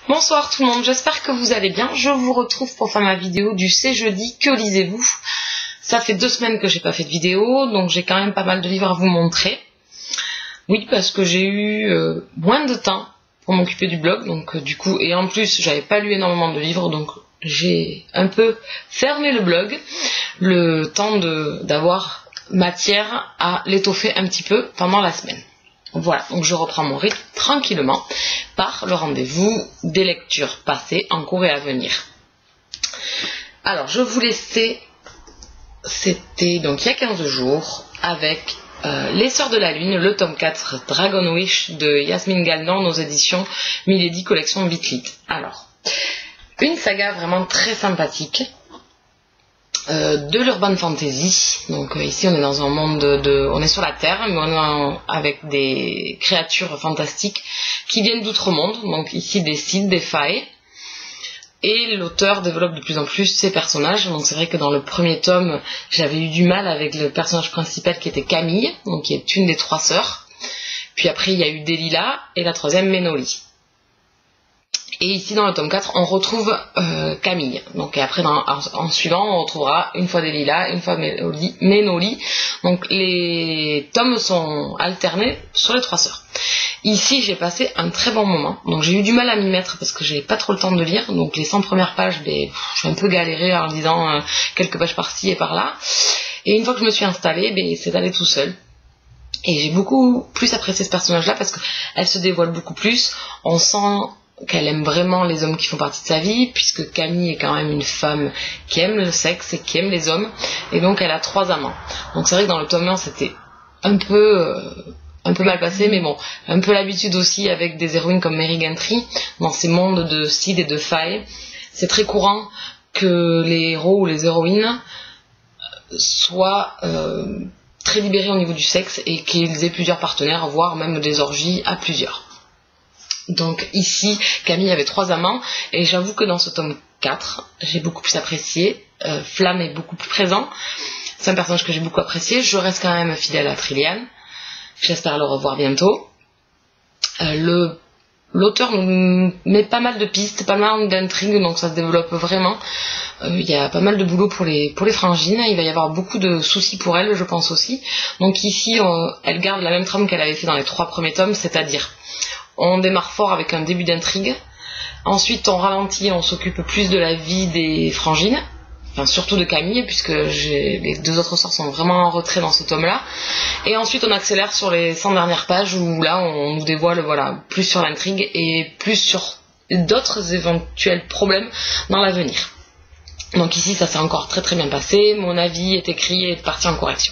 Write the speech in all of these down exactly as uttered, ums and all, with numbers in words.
Bonsoir tout le monde, j'espère que vous allez bien. Je vous retrouve pour faire ma vidéo du C'est jeudi, que lisez-vous? Ça fait deux semaines que j'ai pas fait de vidéo, donc j'ai quand même pas mal de livres à vous montrer. Oui, parce que j'ai eu euh, moins de temps pour m'occuper du blog, donc euh, du coup, et en plus j'avais pas lu énormément de livres, donc j'ai un peu fermé le blog, le temps de d'avoir matière à l'étoffer un petit peu pendant la semaine. Voilà, donc je reprends mon rythme tranquillement par le rendez-vous des lectures passées, en cours et à venir. Alors, je vous laissais, c'était donc il y a quinze jours, avec euh, Les Sœurs de la Lune, le tome quatre, Dragon Wish de Yasmine Galdan, aux éditions Milady Collection Bitlit. Alors, une saga vraiment très sympathique. Euh, de l'urban fantasy, donc euh, ici on est dans un monde de, de, on est sur la terre, mais on est en, avec des créatures fantastiques qui viennent d'outre-monde, donc ici des Cid, des failles, et l'auteur développe de plus en plus ses personnages. Donc c'est vrai que dans le premier tome j'avais eu du mal avec le personnage principal qui était Camille, donc qui est une des trois sœurs, puis après il y a eu Delilah et la troisième Ménoli. Et ici dans le tome quatre, on retrouve euh, Camille. Donc et après dans, en, en suivant, on retrouvera une fois Delilah, une fois Ménoli. Donc les tomes sont alternés sur les trois sœurs. Ici, j'ai passé un très bon moment. Donc j'ai eu du mal à m'y mettre parce que j'avais pas trop le temps de lire. Donc les cent premières pages, ben, j'ai un peu galéré en lisant euh, quelques pages par-ci et par-là. Et une fois que je me suis installée, ben, c'est allé tout seul. Et j'ai beaucoup plus apprécié ce personnage-là parce qu'elle se dévoile beaucoup plus. On sent qu'elle aime vraiment les hommes qui font partie de sa vie, puisque Camille est quand même une femme qui aime le sexe et qui aime les hommes, et donc elle a trois amants. Donc c'est vrai que dans le tome un c'était un peu euh, un peu mal passé, mais bon, un peu l'habitude aussi avec des héroïnes comme Mary Gantry, dans ces mondes de Cid et de failles. C'est très courant que les héros ou les héroïnes soient euh, très libérés au niveau du sexe et qu'ils aient plusieurs partenaires, voire même des orgies à plusieurs. Donc ici, Camille avait trois amants, et j'avoue que dans ce tome quatre, j'ai beaucoup plus apprécié. Euh, Flamme est beaucoup plus présent. C'est un personnage que j'ai beaucoup apprécié. Je reste quand même fidèle à Trillian. J'espère le revoir bientôt. Euh, le L'auteur met pas mal de pistes, pas mal d'intrigues, donc ça se développe vraiment. Il euh, y a pas mal de boulot pour les, pour les frangines. Il va y avoir beaucoup de soucis pour elle, je pense aussi. Donc ici, on, elle garde la même trame qu'elle avait fait dans les trois premiers tomes, c'est-à-dire on démarre fort avec un début d'intrigue. Ensuite, on ralentit, on s'occupe plus de la vie des frangines. Enfin, surtout de Camille, puisque les deux autres sœurs sont vraiment en retrait dans ce tome-là. Et ensuite, on accélère sur les cent dernières pages, où là, on nous dévoile voilà, plus sur l'intrigue et plus sur d'autres éventuels problèmes dans l'avenir. Donc ici, ça s'est encore très très bien passé. Mon avis est écrit et est parti en correction.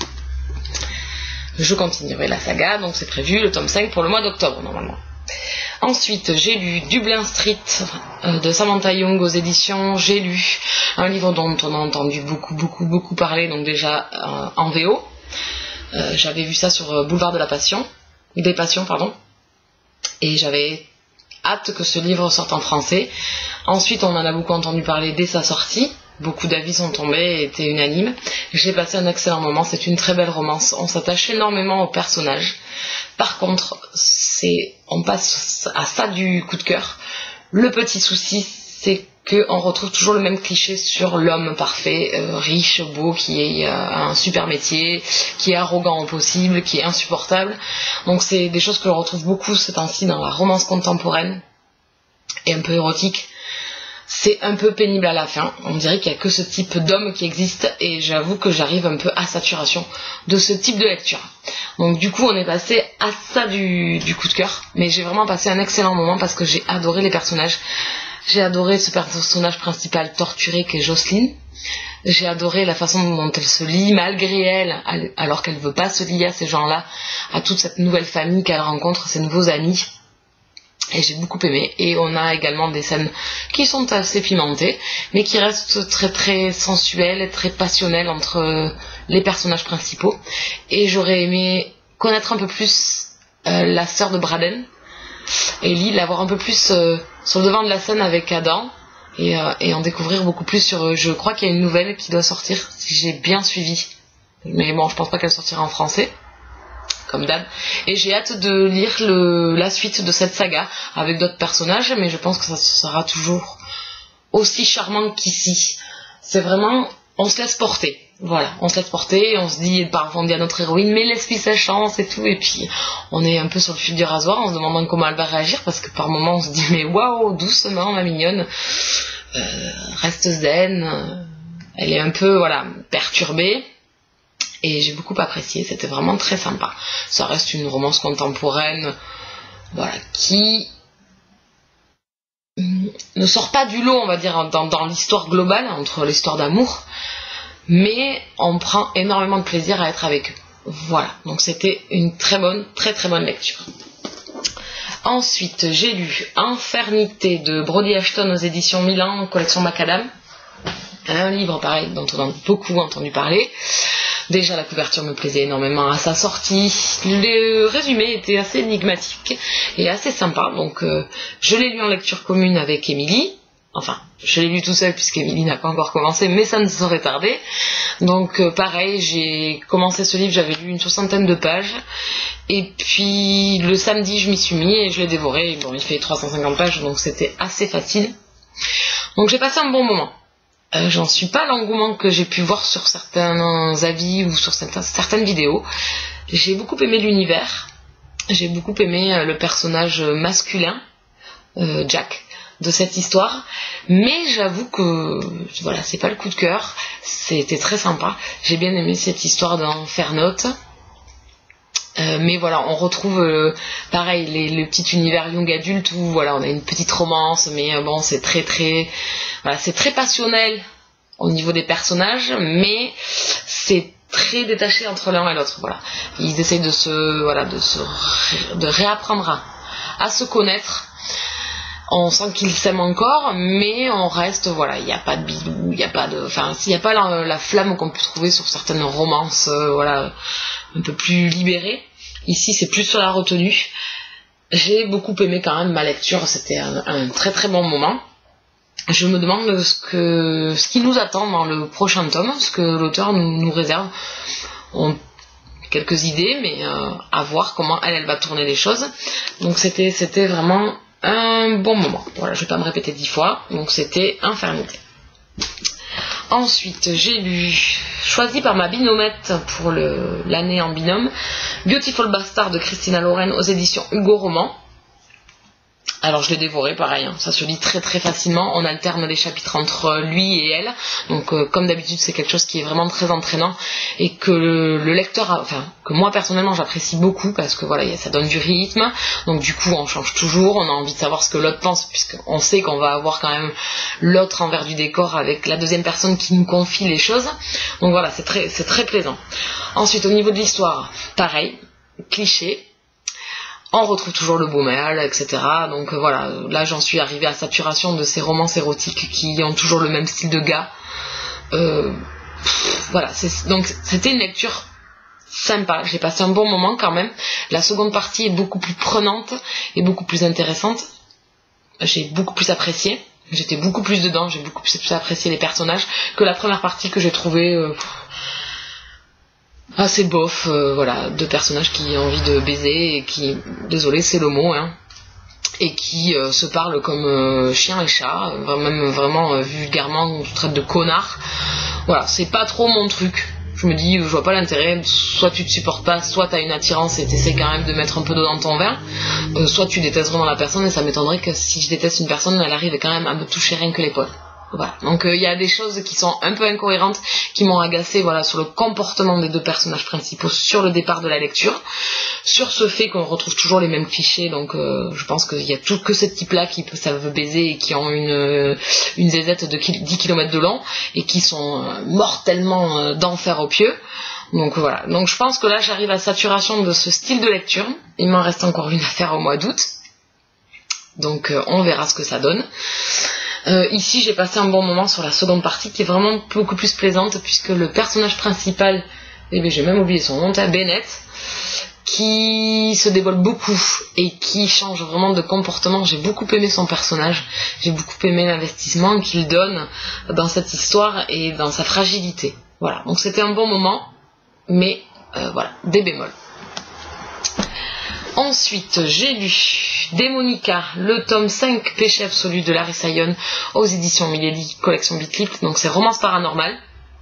Je continuerai la saga, donc c'est prévu, le tome cinq pour le mois d'octobre normalement. Ensuite, j'ai lu Dublin Street euh, de Samantha Young aux éditions. J'ai lu un livre dont on a entendu beaucoup, beaucoup, beaucoup parler, donc déjà euh, en V O. Euh, j'avais vu ça sur euh, Boulevard de la Passion, des Passions, pardon. Et j'avais hâte que ce livre sorte en français. Ensuite, on en a beaucoup entendu parler dès sa sortie. Beaucoup d'avis sont tombés et étaient unanimes. J'ai passé un excellent moment, c'est une très belle romance. On s'attache énormément aux personnages. Par contre, c'est, on passe à ça du coup de cœur. Le petit souci, c'est qu'on retrouve toujours le même cliché sur l'homme parfait, euh, riche, beau, qui a un super métier, qui est arrogant au possible, qui est insupportable. Donc c'est des choses que l'on retrouve beaucoup ces temps-ci dans la romance contemporaine et un peu érotique. C'est un peu pénible à la fin, on dirait qu'il n'y a que ce type d'homme qui existe, et j'avoue que j'arrive un peu à saturation de ce type de lecture. Donc du coup on est passé à ça du, du coup de cœur, mais j'ai vraiment passé un excellent moment parce que j'ai adoré les personnages. J'ai adoré ce personnage principal torturé qui est Jocelyne. J'ai adoré la façon dont elle se lie malgré elle, alors qu'elle ne veut pas se lier à ces gens-là, à toute cette nouvelle famille qu'elle rencontre, ses nouveaux amis. Et j'ai beaucoup aimé, et on a également des scènes qui sont assez pimentées, mais qui restent très très sensuelles et très passionnelles entre les personnages principaux. Et j'aurais aimé connaître un peu plus euh, la sœur de Braden, Ellie, la voir un peu plus euh, sur le devant de la scène avec Adam, et, euh, et en découvrir beaucoup plus sur... Euh, je crois qu'il y a une nouvelle qui doit sortir, si j'ai bien suivi. Mais bon, je pense pas qu'elle sortira en français, comme d'hab. Et j'ai hâte de lire le, la suite de cette saga avec d'autres personnages, mais je pense que ça sera toujours aussi charmant qu'ici. C'est vraiment, on se laisse porter. Voilà, on se laisse porter, on se dit, parfois on dit à notre héroïne, mais laisse-lui sa chance et tout, et puis on est un peu sur le fil du rasoir en se demandant comment elle va réagir, parce que par moments on se dit, mais waouh, doucement ma mignonne, euh, reste zen, elle est un peu, voilà, perturbée, et j'ai beaucoup apprécié, c'était vraiment très sympa. Ça reste une romance contemporaine, voilà, qui ne sort pas du lot, on va dire, dans, dans l'histoire globale, entre l'histoire d'amour, mais on prend énormément de plaisir à être avec eux. Voilà, donc c'était une très bonne, très très bonne lecture. Ensuite, j'ai lu Infernité de Brody Ashton aux éditions Milan, collection Macadam. Un livre pareil dont on a beaucoup entendu parler. Déjà la couverture me plaisait énormément à sa sortie. Le résumé était assez énigmatique et assez sympa, donc euh, je l'ai lu en lecture commune avec Émilie. Enfin, je l'ai lu tout seul puisqu'Émilie n'a pas encore commencé, mais ça ne saurait tarder. Donc euh, pareil, j'ai commencé ce livre, j'avais lu une soixantaine de pages. Et puis le samedi, je m'y suis mis et je l'ai dévoré. Bon, il fait trois cent cinquante pages, donc c'était assez facile. Donc j'ai passé un bon moment. Euh, j'en suis pas à l'engouement que j'ai pu voir sur certains avis ou sur certains, certaines vidéos. J'ai beaucoup aimé l'univers. J'ai beaucoup aimé euh, le personnage masculin, euh, Jack, de cette histoire, mais j'avoue que voilà, c'est pas le coup de cœur. C'était très sympa, j'ai bien aimé cette histoire d'Infernote, euh, mais voilà, on retrouve euh, pareil les, le petit univers young adulte où voilà, on a une petite romance, mais euh, bon, c'est très très voilà, c'est très passionnel au niveau des personnages, mais c'est très détaché entre l'un et l'autre. Voilà, ils essayent de se voilà de se de réapprendre à, à se connaître. On sent qu'ils s'aiment encore, mais on reste, voilà, il n'y a pas de bidou, il n'y a pas de, enfin, s'il n'y a pas la, la flamme qu'on peut trouver sur certaines romances, euh, voilà, un peu plus libérées. Ici, c'est plus sur la retenue. J'ai beaucoup aimé quand même ma lecture, c'était un, un très très bon moment. Je me demande ce que, ce qui nous attend dans le prochain tome, ce que l'auteur nous, nous réserve. On, quelques idées, mais euh, à voir comment elle, elle va tourner les choses. Donc c'était, c'était vraiment un bon moment. Voilà, je vais pas me répéter dix fois. Donc c'était Infernité. Ensuite, j'ai lu, choisi par ma binomette pour le, l'année en binôme, Beautiful Bastard de Christina Lauren aux éditions Hugo Roman. Alors je l'ai dévoré, pareil, hein. Ça se lit très très facilement, on alterne les chapitres entre lui et elle, donc euh, comme d'habitude c'est quelque chose qui est vraiment très entraînant et que le, le lecteur, a, enfin que moi personnellement j'apprécie beaucoup parce que voilà, ça donne du rythme, donc du coup on change toujours, on a envie de savoir ce que l'autre pense puisqu'on sait qu'on va avoir quand même l'autre envers du décor avec la deuxième personne qui nous confie les choses, donc voilà, c'est très, c'est très plaisant. Ensuite au niveau de l'histoire, pareil, cliché. On retrouve toujours le beau mal, et cetera. Donc euh, voilà, là j'en suis arrivée à saturation de ces romances érotiques qui ont toujours le même style de gars. Euh, pff, voilà, c'est, donc c'était une lecture sympa, j'ai passé un bon moment quand même. La seconde partie est beaucoup plus prenante et beaucoup plus intéressante. J'ai beaucoup plus apprécié, j'étais beaucoup plus dedans, j'ai beaucoup plus apprécié les personnages que la première partie que j'ai trouvée... Euh, assez bof, euh, voilà, deux personnages qui ont envie de baiser et qui, désolé c'est le mot, hein, et qui euh, se parlent comme euh, chien et chat, euh, même vraiment euh, vulgairement on se traite de connard. Voilà, c'est pas trop mon truc. Je me dis, je vois pas l'intérêt, soit tu te supportes pas, soit t'as une attirance et t'essaies quand même de mettre un peu d'eau dans ton vin, euh, soit tu détestes vraiment la personne, et ça m'étonnerait que si je déteste une personne, elle arrive quand même à me toucher rien que l'épaule. Voilà. Donc il euh, y a des choses qui sont un peu incohérentes, qui m'ont agacé, voilà, sur le comportement des deux personnages principaux sur le départ de la lecture, sur ce fait qu'on retrouve toujours les mêmes clichés. Donc euh, je pense qu'il y a tout que ce type-là qui ça veut baiser et qui ont une euh, une zézette de dix kilomètres de long et qui sont euh, mortellement euh, d'enfer aux pieux. Donc voilà. Donc je pense que là j'arrive à saturation de ce style de lecture. Il m'en reste encore une à faire au mois d'août. Donc euh, on verra ce que ça donne. Euh, ici j'ai passé un bon moment sur la seconde partie qui est vraiment beaucoup plus plaisante puisque le personnage principal, eh bien, j'ai même oublié son nom, Bennett, qui se dévoile beaucoup et qui change vraiment de comportement. J'ai beaucoup aimé son personnage, j'ai beaucoup aimé l'investissement qu'il donne dans cette histoire et dans sa fragilité. Voilà, donc c'était un bon moment, mais euh, voilà, des bémols. Ensuite, j'ai lu Démonica, le tome cinq, Péché absolu de Larissa Young aux éditions Milady, collection Bitlit. Donc c'est romance paranormale.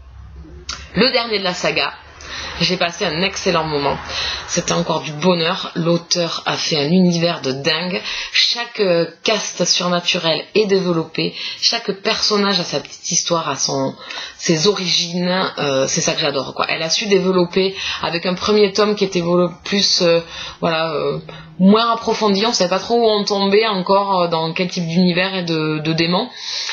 Le dernier de la saga. J'ai passé un excellent moment. C'était encore du bonheur. L'auteur a fait un univers de dingue. Chaque euh, caste surnaturelle est développée. Chaque personnage a sa petite histoire, a son, ses origines. Euh, c'est ça que j'adore, quoi. Elle a su développer avec un premier tome qui était plus, euh, voilà, euh, moins approfondi. On savait pas trop où on tombait encore, euh, dans quel type d'univers et de, de démons.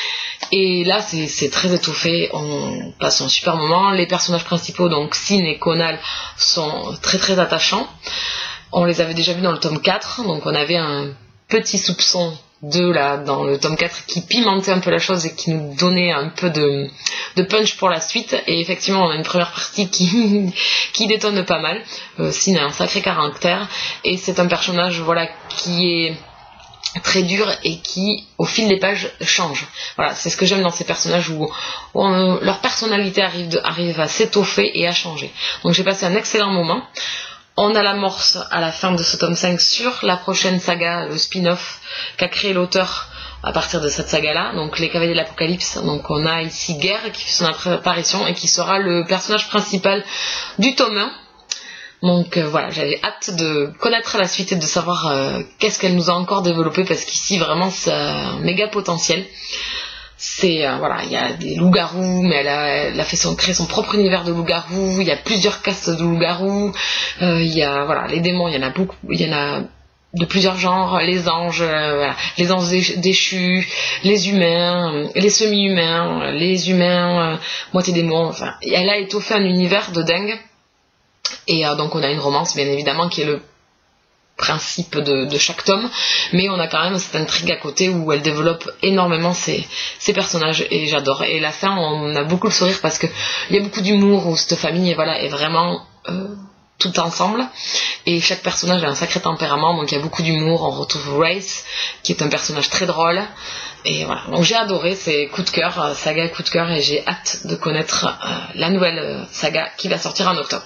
Et là, c'est très étoffé, on passe un super moment. Les personnages principaux, donc Sin et Conal, sont très très attachants. On les avait déjà vus dans le tome quatre, donc on avait un petit soupçon d'eux là dans le tome quatre qui pimentait un peu la chose et qui nous donnait un peu de, de punch pour la suite. Et effectivement, on a une première partie qui, qui détonne pas mal. Euh, Sin a un sacré caractère et c'est un personnage, voilà, qui est très dur et qui au fil des pages change. Voilà, c'est ce que j'aime dans ces personnages où, où on, leur personnalité arrive, de, arrive à s'étoffer et à changer. Donc j'ai passé un excellent moment. On a l'amorce à la fin de ce tome cinq sur la prochaine saga, le spin-off qu'a créé l'auteur à partir de cette saga là, donc les Cavaliers de l'Apocalypse. Donc on a ici Guerre qui fait son apparition et qui sera le personnage principal du tome un. Donc euh, voilà, j'avais hâte de connaître la suite et de savoir euh, qu'est-ce qu'elle nous a encore développé, parce qu'ici vraiment c'est un méga potentiel. C'est euh, voilà, il y a des loups-garous, mais elle a, elle a fait son, créé son propre univers de loups-garous. Il y a plusieurs castes de loups-garous. Euh, il y a voilà, les démons, il y en a beaucoup, il y en a de plusieurs genres, les anges, euh, voilà, les anges déchus, les humains, euh, les semi-humains, les humains, euh, moitié démons. Enfin, elle a étoffé un univers de dingue. Et euh, donc on a une romance bien évidemment qui est le principe de, de chaque tome, mais on a quand même cette intrigue à côté où elle développe énormément ses, ses personnages et j'adore. Et la fin, on a beaucoup le sourire parce que il y a beaucoup d'humour où cette famille voilà, est vraiment euh, tout ensemble et chaque personnage a un sacré tempérament, donc il y a beaucoup d'humour. On retrouve Race qui est un personnage très drôle. Et voilà, donc j'ai adoré, c'est coup de cœur, euh, saga coup de cœur, et j'ai hâte de connaître euh, la nouvelle euh, saga qui va sortir en octobre.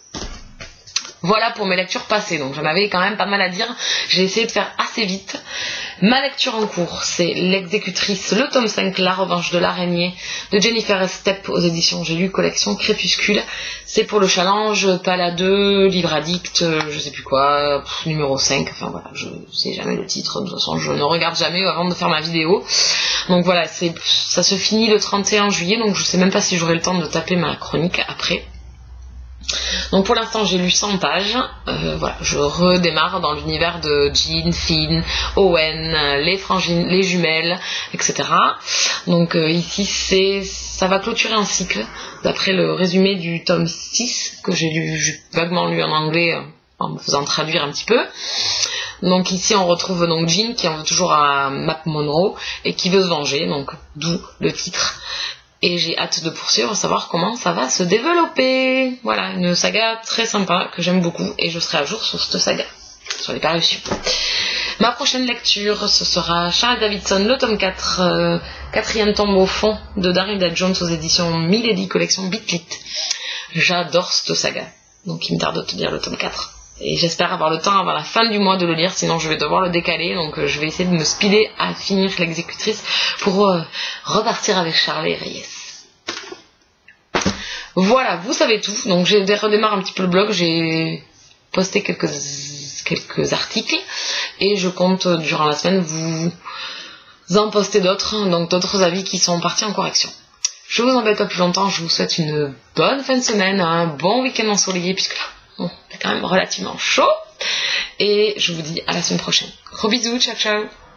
Voilà pour mes lectures passées, donc j'en avais quand même pas mal à dire, j'ai essayé de faire assez vite. Ma lecture en cours, c'est L'exécutrice, le tome cinq, La revanche de l'araignée, de Jennifer Estep aux éditions J'ai lu, collection Crépuscule. C'est pour le challenge Pala deux, livre addict, je sais plus quoi, pff, numéro cinq, enfin voilà, je sais jamais le titre, de toute façon je ne regarde jamais avant de faire ma vidéo. Donc voilà, c'est, ça se finit le trente et un juillet, donc je sais même pas si j'aurai le temps de taper ma chronique après. Donc pour l'instant j'ai lu cent pages, euh, voilà, je redémarre dans l'univers de Jean, Finn, Owen, les frangines, les jumelles, et cetera. Donc euh, ici c'est, ça va clôturer un cycle, d'après le résumé du tome six, que j'ai lu, j'ai vaguement lu en anglais, euh, en me faisant traduire un petit peu. Donc ici on retrouve donc Jean qui en veut toujours à Map Monroe et qui veut se venger, donc d'où le titre. Et j'ai hâte de poursuivre, savoir comment ça va se développer. Voilà, une saga très sympa, que j'aime beaucoup, et je serai à jour sur cette saga, sur les parutions. Ma prochaine lecture, ce sera Charles Davidson, le tome quatre, euh, quatrième tome au fond, de Darida Jones aux éditions Milady, collection Bitlit. J'adore cette saga, donc il me tarde de te lire le tome quatre. Et j'espère avoir le temps avant la fin du mois de le lire, sinon je vais devoir le décaler, donc euh, je vais essayer de me speeder à finir L'exécutrice pour euh, repartir avec Charlie et Reyes. Voilà, vous savez tout, donc j'ai redémarré un petit peu le blog, j'ai posté quelques, quelques articles, et je compte durant la semaine vous en poster d'autres, donc d'autres avis qui sont partis en correction. Je vous embête pas plus longtemps, je vous souhaite une bonne fin de semaine, un bon week-end ensoleillé, puisque là, bon, c'est quand même relativement chaud. Et je vous dis à la semaine prochaine. Gros bisous, ciao ciao.